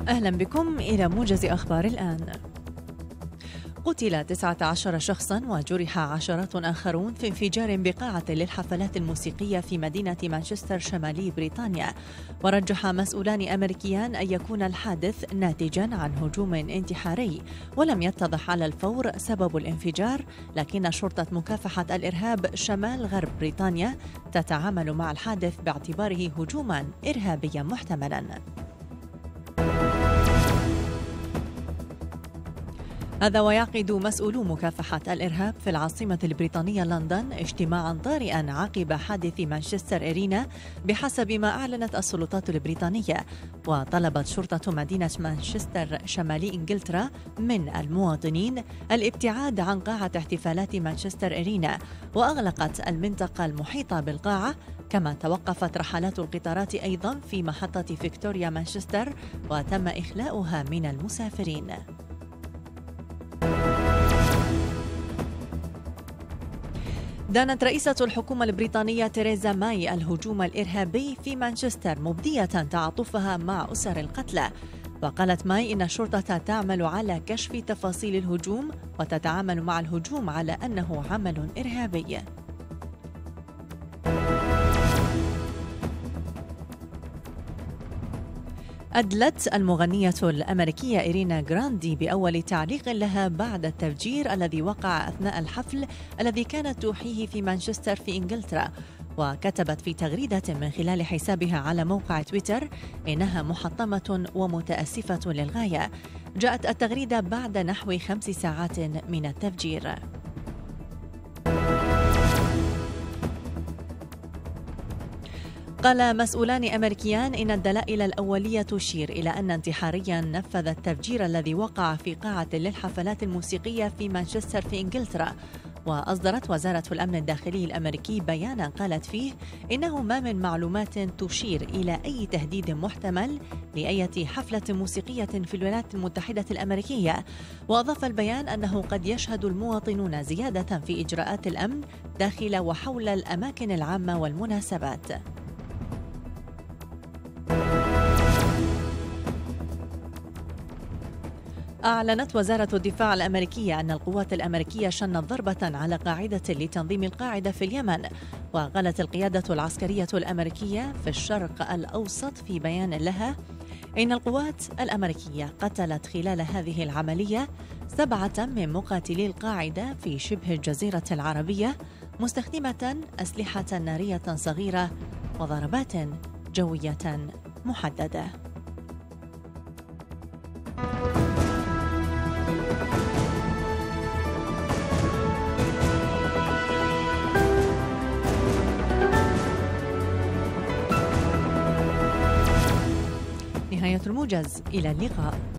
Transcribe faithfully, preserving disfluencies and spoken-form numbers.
أهلا بكم إلى موجز أخبار الآن. قتل تسعة عشر شخصا وجرح عشرات آخرون في انفجار بقاعة للحفلات الموسيقية في مدينة مانشستر شمالي بريطانيا، ورجح مسؤولان أمريكيان أن يكون الحادث ناتجا عن هجوم انتحاري، ولم يتضح على الفور سبب الانفجار، لكن شرطة مكافحة الإرهاب شمال غرب بريطانيا تتعامل مع الحادث باعتباره هجوما إرهابيا محتملا. هذا ويعقد مسؤولو مكافحة الإرهاب في العاصمة البريطانية لندن اجتماعا طارئا عقب حادث مانشستر إرينا بحسب ما أعلنت السلطات البريطانية. وطلبت شرطة مدينة مانشستر شمالي إنجلترا من المواطنين الابتعاد عن قاعة احتفالات مانشستر إرينا، وأغلقت المنطقة المحيطة بالقاعة، كما توقفت رحلات القطارات أيضا في محطة فيكتوريا مانشستر وتم إخلاؤها من المسافرين. دانت رئيسة الحكومة البريطانية تيريزا ماي الهجوم الإرهابي في مانشستر، مبدية تعاطفها مع أسر القتلى. وقالت ماي إن الشرطة تعمل على كشف تفاصيل الهجوم وتتعامل مع الهجوم على أنه عمل إرهابي. أدلت المغنية الأمريكية إرينا جراندي بأول تعليق لها بعد التفجير الذي وقع أثناء الحفل الذي كانت تحييه في مانشستر في إنجلترا، وكتبت في تغريدة من خلال حسابها على موقع تويتر إنها محطمة ومتأسفة للغاية. جاءت التغريدة بعد نحو خمس ساعات من التفجير. قال مسؤولان أمريكيان إن الدلائل الأولية تشير إلى أن انتحاريا نفذ التفجير الذي وقع في قاعة للحفلات الموسيقية في مانشستر في إنجلترا. وأصدرت وزارة الأمن الداخلي الأمريكي بيانا قالت فيه إنه ما من معلومات تشير إلى أي تهديد محتمل لأي حفلة موسيقية في الولايات المتحدة الأمريكية. وأضاف البيان أنه قد يشهد المواطنون زيادة في إجراءات الأمن داخل وحول الأماكن العامة والمناسبات. أعلنت وزارة الدفاع الأمريكية أن القوات الأمريكية شنت ضربة على قاعدة لتنظيم القاعدة في اليمن. وقالت القيادة العسكرية الأمريكية في الشرق الأوسط في بيان لها إن القوات الأمريكية قتلت خلال هذه العملية سبعة من مقاتلي القاعدة في شبه الجزيرة العربية، مستخدمة أسلحة نارية صغيرة وضربات جوية محددة. نهاية الموجز، إلى اللقاء.